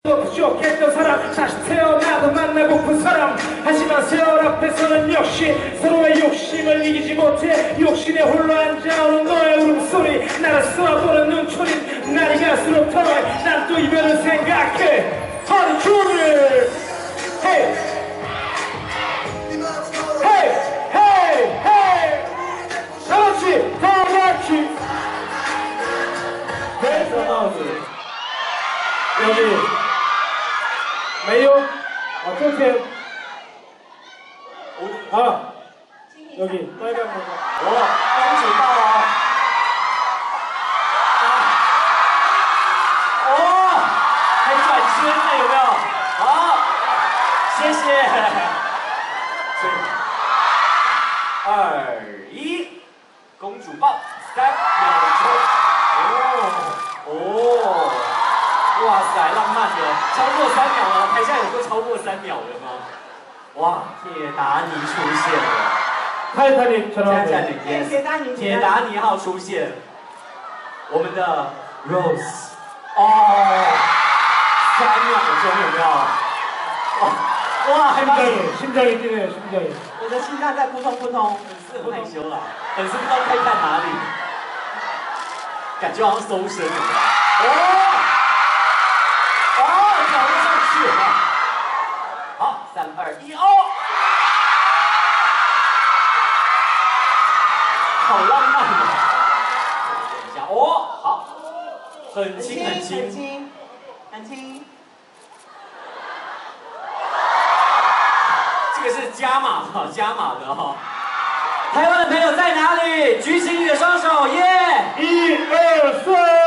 부족했던 사람 다시 태어나도 만나고픈 사람 하지만 세월 앞에서는 역시 서로의 욕심을 이기지 못해 욕심에 홀로 앉아오는 너의 울음소리 나를 쏘아보는 눈초린 날이 갈수록 더해 난 또 이별을 생각해 하루 종일 Hey Hey Hey Hey 다같이 다같이 그래서 나오지 여기 没有啊，这天啊，여기 빨간 거. 와, 公主到了。哦，还转圈呢，有没有？好，谢谢。3、2、1，公主抱，3秒钟。哦。哇塞，浪漫的，超过3秒了，台下有过超过3秒的吗？哇，铁达尼出现了， 泰坦尼克铁达尼号出现，我们的 Rose， 哦，3秒钟有没有？哇，还 심장이 뛰네요, 심장이. 我的心脏在扑通扑通，粉丝很害羞啦，粉丝不知道该看哪里，感觉好像搜身了。哦。跳不上去了。好，3、2、1，哦！好浪漫啊！等一下，哦，好，很轻很轻很轻很轻。这个是加码哈，加码的哈。台湾的朋友在哪里？举起你的双手，耶！1、2、3。